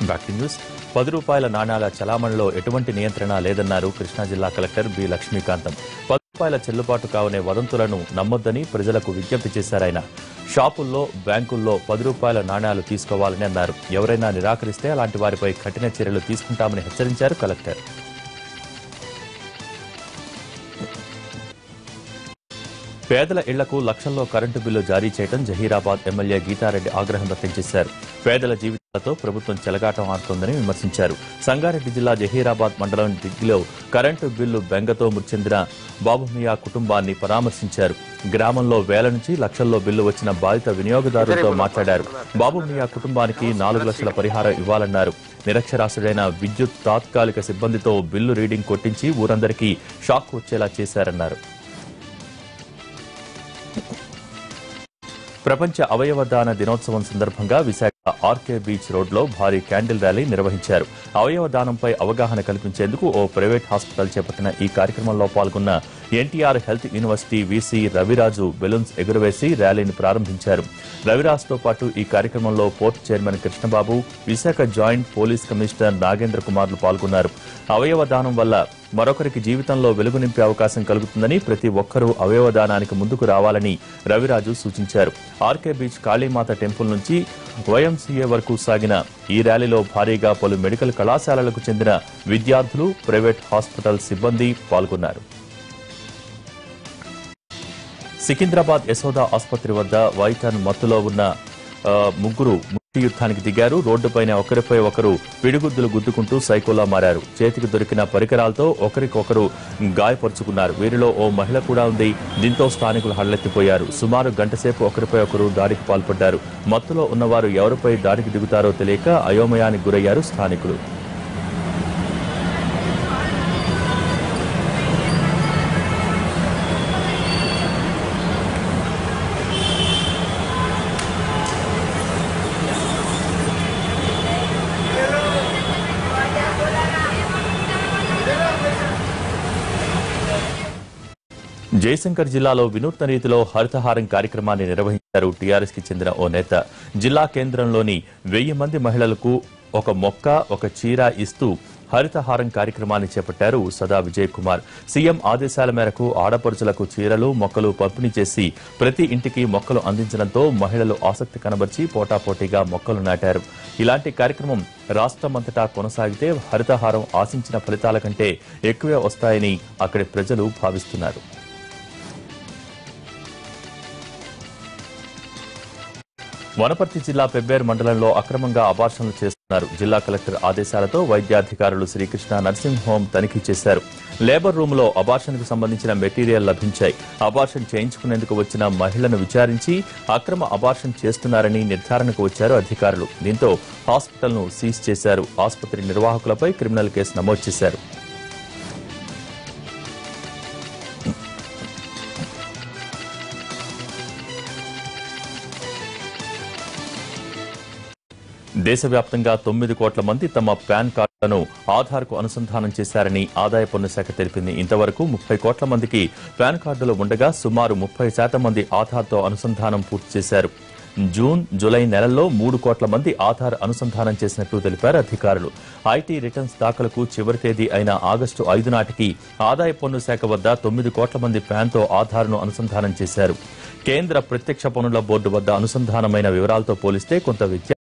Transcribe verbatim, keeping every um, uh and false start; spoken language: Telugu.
Bhakti News. పది రూపాయల నాణాల చలామణిలో ఎటువంటి నియంత్రణ లేదన్నారు కృష్ణా జిల్లా కలెక్టర్ బి లక్ష్మీకాంతం. పది రూపాయల చెల్లుబాటు కావనే వదంతులను నమ్మొద్దని ప్రజలకు విజ్ఞప్తి చేశారాయన. షాపుల్లో, బ్యాంకుల్లో పది రూపాయల నాణాలు తీసుకోవాలని అన్నారు. ఎవరైనా నిరాకరిస్తే అలాంటి వారిపై కఠిన చర్యలు తీసుకుంటామని హెచ్చరించారు కలెక్టర్. పేదల ఇళ్లకు లక్షల్లో కరెంటు బిల్లు జారీ చేయడం జహీరాబాద్ ఎమ్మెల్యే గీతారెడ్డి ఆగ్రహం వ్యక్తం చేశారు. పేదల జీవితాలతో ప్రభుత్వం చెలగాటం ఆడుతోందని విమర్శించారు. సంగారెడ్డి జిల్లా జహీరాబాద్ మండలం డిగ్గిలో కరెంటు బిల్లు బెంగతో మృతి చెందిన బాబుమియా కుటుంబాన్ని పరామర్శించారు. గ్రామంలో వేల నుంచి లక్షల్లో బిల్లు వచ్చిన బాధిత వినియోగదారులతో మాట్లాడారు. బాబుమియా కుటుంబానికి నాలుగు లక్షల పరిహారం ఇవ్వాలన్నారు. నిరక్షరాస్యుడైన విద్యుత్ తాత్కాలిక సిబ్బందితో బిల్లు రీడింగ్ కొట్టించి ఊరందరికీ షాక్ వచ్చేలా చేశారన్నారు. ప్రపంచ అవయవదాన దినోత్సవం సందర్భంగా విశాఖ ఆర్కే బీచ్ రోడ్లో భారీ క్యాండిల్ ర్యాలీ నిర్వహించారు. అవయవదానంపై అవగాహన కల్పించేందుకు ఓ ప్రైవేట్ హాస్పిటల్ చేపట్టిన ఈ కార్యక్రమంలో పాల్గొన్న NTR health university VC Raviraju balloons ఎగురవేసి ర్యాలీని ప్రారంభించారు. రవిరాజ్తో పాటు ఈ కార్యక్రమంలో port chairman Krishnababu, Visakha joint police commissioner Nagendra కుమార్లు పాల్గొన్నారు. అవయవదానం వల్ల మరొకరికి జీవితంలో వెలుగు నింపే అవకాశం కలుగుతుందని, ప్రతి ఒక్కరూ అవయవదానానికి ముందుకు రావాలని రవిరాజు సూచించారు. ఆర్కే బీచ్ కాళీమాత టెంపుల్ నుంచి వైఎంసీఏ వరకు సాగిన ఈ ర్యాలీలో భారీగా పలు మెడికల్ కళాశాలలకు చెందిన విద్యార్థులు, ప్రైవేట్ హాస్పిటల్ సిబ్బంది పాల్గొన్నారు. సికింద్రాబాద్ యశోద ఆసుపత్రి వద్ద వైటన్ మత్తులో ఉన్న ముగ్గురు ముట్టి యుద్ధానికి దిగారు. రోడ్డుపైన ఒకరిపై ఒకరు పిడిగుద్దులు గుద్దుకుంటూ సైకోలా మారారు. చేతికి దొరికిన పరికరాలతో ఒకరికొకరు గాయపరుచుకున్నారు. వీరిలో ఓ మహిళ కూడా ఉంది. దీంతో స్థానికులు హడలెత్తిపోయారు. సుమారు గంటసేపు ఒకరిపై ఒకరు దాడికి పాల్పడ్డారు. మత్తులో ఉన్నవారు ఎవరిపై దాడికి దిగుతారో తెలియక అయోమయానికి గురయ్యారు స్థానికులు. జయశంకర్ జిల్లాలో వినూత్న రీతిలో హరితహారం కార్యక్రమాన్ని నిర్వహించారు టీఆర్ఎస్ కి చెందిన ఓ నేత. జిల్లా కేంద్రంలోని వెయ్యి మంది మహిళలకు ఒక మొక్క, ఒక చీర ఇస్తూ హరితహారం కార్యక్రమాన్ని చేపట్టారు సదా విజయ్ కుమార్. సీఎం ఆదేశాల మేరకు ఆడపడుచులకు చీరలు, మొక్కలు పంపిణీ చేసి ప్రతి ఇంటికి మొక్కలు అందించడంతో మహిళలు ఆసక్తి కనబర్చి పోటాపోటీగా మొక్కలు నాటారు. ఇలాంటి కార్యక్రమం రాష్ట్రమంతటా కొనసాగితే హరితహారం ఆశించిన ఫలితాల కంటే ఎక్కువే వస్తాయని అక్కడి ప్రజలు భావిస్తున్నారు. వనపర్తి జిల్లా పెబ్బేరు మండలంలో అక్రమంగా అబార్షన్లు చేస్తున్నారు. జిల్లా కలెక్టర్ ఆదేశాలతో వైద్యాధికారులు శ్రీకృష్ణ నర్సింగ్ హోం తనిఖీ చేశారు. లేబర్ రూమ్ లో అబార్షన్ కు సంబంధించిన మెటీరియల్ లభించాయి. అబార్షన్ చేయించుకునేందుకు వచ్చిన మహిళను విచారించి అక్రమ అబార్షన్ చేస్తున్నారని నిర్ధారణకు వచ్చారు అధికారులు. దీంతో హాస్పిటల్ ను సీజ్ చేశారు. ఆసుపత్రి నిర్వాహకులపై క్రిమినల్ కేసు నమోదు చేశారు. దేశవ్యాప్తంగా తొమ్మిది కోట్ల మంది తమ పాన్ కార్డులను ఆధార్ కు అనుసంధానం చేశారని ఆదాయ పన్ను శాఖ తెలిపింది. ఇంతవరకు ముప్పై కోట్ల మందికి పాన్ కార్డులు ఉండగా సుమారు ముప్పై శాతం మంది ఆధార్తో అనుసంధానం పూర్తి చేశారు. జూన్, జూలై నెలల్లో మూడు కోట్ల మంది ఆధార్ అనుసంధానం చేసినట్లు తెలిపారు అధికారులు. ఐటీ రిటర్న్స్ దాఖలకు చివరి తేదీ అయిన ఆగస్టు ఐదు నాటికి ఆదాయ పన్ను శాఖ వద్ద తొమ్మిది కోట్ల మంది పాన్తో ఆధార్ను అనుసంధానం చేశారు. కేంద్ర ప్రత్యక్ష పన్నుల బోర్డు వద్ద అనుసంధానమైన వివరాలతో పోలిస్తే కొంత వ్యత్యాసం